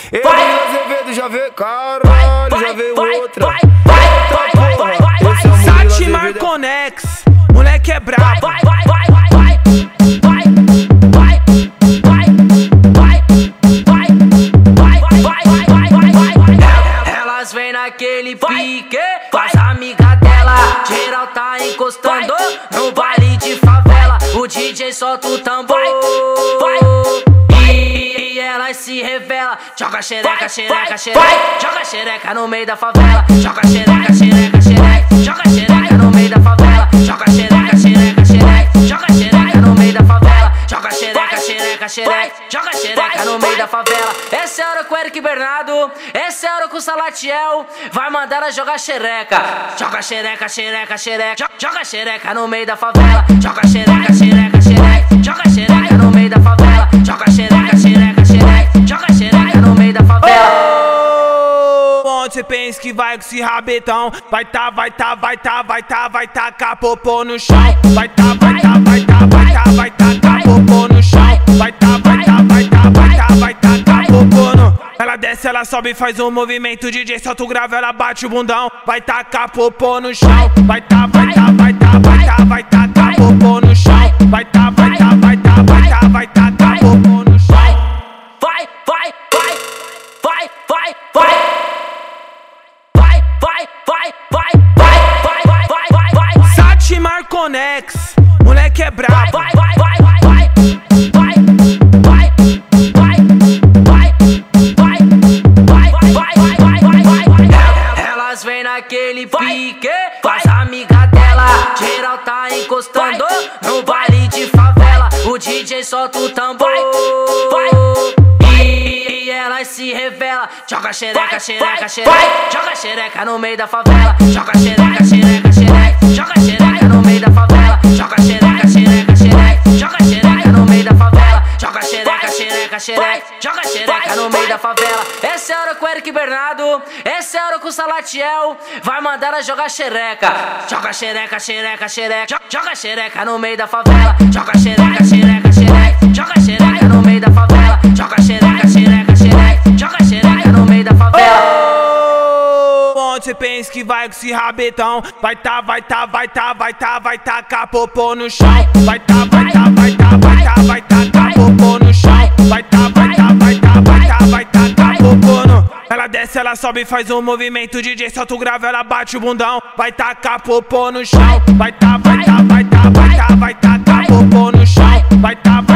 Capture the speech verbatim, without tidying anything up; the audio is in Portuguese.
Ele Azevedo já vê, caralho, já veio outra. Vai, vai, vai, vai, vai, Esse é o Murilo Sati Azevedo. Marconex, moleque é brabo. vai, vai, vai, vai, vai, vai, vai, vai, vai, vai, vai, vai, vai, vai, vai. Elas vêm naquele pique, faz amiga dela. Geral tá encostando no baile de favela. O D J solta o tambor e elas se revela. Joga xereca, xereca, xereca. Joga xereca no meio da favela. Joga xereca, xereca, xereca. Joga xereca no meio da favela. Joga xereca, xereca, xereca. Joga xereca no meio da favela. Joga xereca, xereca, xereca. Joga xereca no meio da favela. Essa é a hora com o Eric Bernardo. Essa é a hora com o Salatiel. Vai mandar ela jogar xereca. Joga xereca, xereca, xereca. Joga xereca no meio da favela. Joga xereca, xereca, xereca. Joga xereca no meio da favela. Joga xereca, xereca, xereca. Joga xereca no meio da favela. Onde cê pensa que vai com esse rabetão? Vai tá, vai tá, vai tá, vai tá, vai tacar popô no chão. Vai tá, vai tá, vai tá, vai tá, vai tacar popô no chão. Vai tá, vai tá, vai tá, vai tá, vai tacar popô no. Ela desce, ela sobe, faz um movimento. D J solta o grave, ela bate o bundão. Vai tacar popô no chão. Vai tá, vai tá, vai tá, vai tá, vai tacar popô no chão. Vai tá, vai tá, vai tá, vai tá, vai tacar popô no chão. Vai, vai, vai, vai, vai, vai. Vai, vai, vai, vai, vai, vai, vai, vai, vai. Sati Marconex, moleque é brabo. Vai, vai, vai, vai, vai, vai, vai, vai, vai, vai, vai, vai, vai, vai, vai, vai. Elas vêm naquele pique, faz amiga dela. Geral tá encostando no baile de favela. O D J solta o tambor e elas se revela. Joga xereca, xereca, xereca. Joga xereca no meio da favela. Joga xereca, xereca, xereca. Joga xereca no meio da favela. Joga xereca, xereca, xereca. Joga xereca no meio da favela. Joga xereca, xereca, xereca. Joga xereca no meio da favela. Essa é a hora com o Eric Bernardo. Essa é a hora com o Salatiel. Vai mandar ela jogar xereca. Joga xereca, xereca, xereca. Joga xereca no meio da favela. Joga xereca, xereca, xereca. Joga xereca no meio da favela. Joga xereca, xereca, xereca. Joga xereca no meio da favela. Onde cê pensa que vai com esse rabetão? Vai tá, vai tá, vai tá, vai tá, vai tacar popô no chão. Vai tá, vai tá, vai tá, vai tá, vai tacar popô no chão. Vai tá, vai tá, vai tá, vai tá, vai tacar popô no. Ela desce, ela sobe, faz um movimento. D J solta o grave, ela bate o bundão. Vai tacar popô no chão. Vai tá, vai tá, vai tá, vai tá, vai tacar popô no chão. Vai tá,